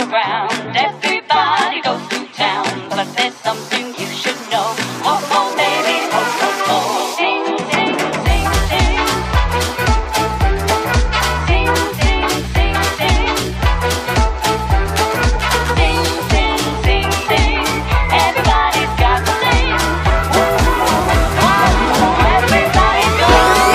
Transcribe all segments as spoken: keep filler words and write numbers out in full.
around. Everybody goes to town, but there's something you should know. Oh, oh, baby, oh, oh, oh. Sing, sing, sing, sing. Sing, sing, sing, sing. Sing, sing, sing, sing. Everybody's got to sing. Everybody go.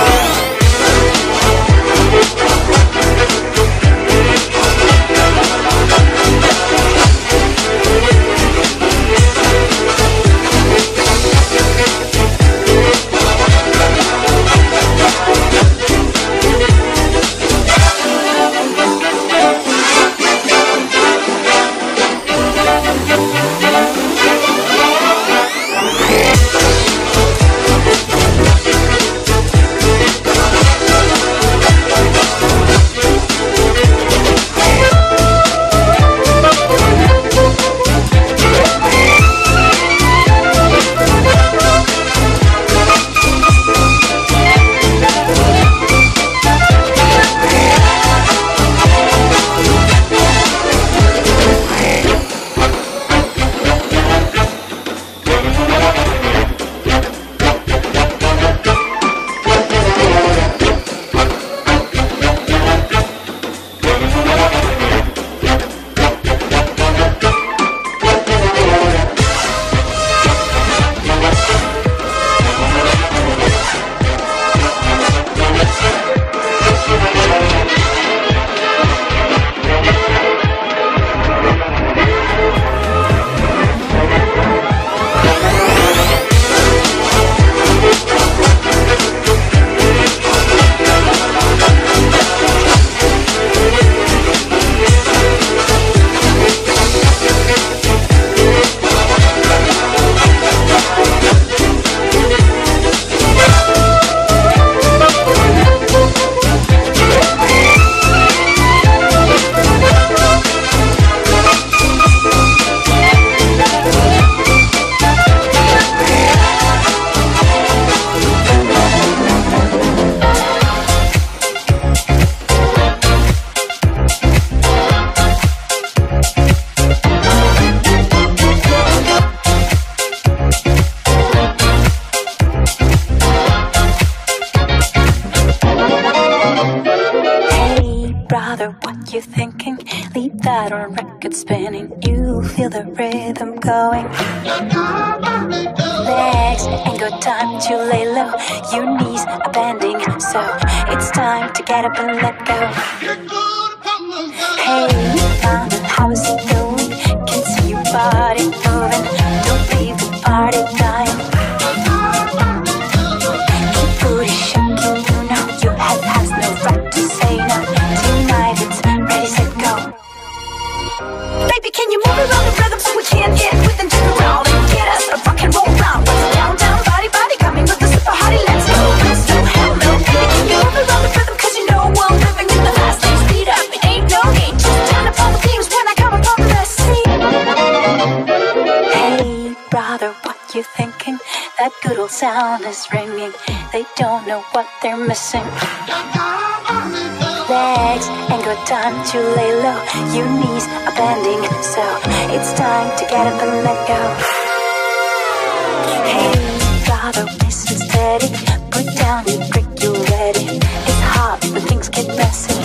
What you thinking? Leave that on record spinning. You feel the rhythm going. Legs ain't got time to lay low. Your knees are bending, so it's time to get up and let go. Hey, mama, how is it going? Can see your body moving. Don't leave the party dying. Keep booty shaking, you know your head has no right to say no. Tonight it's ready, set, go. Baby, can you move around the rhythm so we can get with and turn around and get us a rock and roll round? What's it down, down, body, body, coming with the super hottie, let's go. So hello, baby, can you move around the rhythm? Cause you know we're living in the fast lane, speed up, it ain't no need. Just turn up all the themes when I come upon the scene. Hey, brother, what you thinking? That good old sound is ringing. They don't know what they're missing. Legs ain't got time to lay low. Your knees are bending, so it's time to get up and let go. Hey, brother, listen steady. Put down your drink, you're ready. It's hot when things get messy.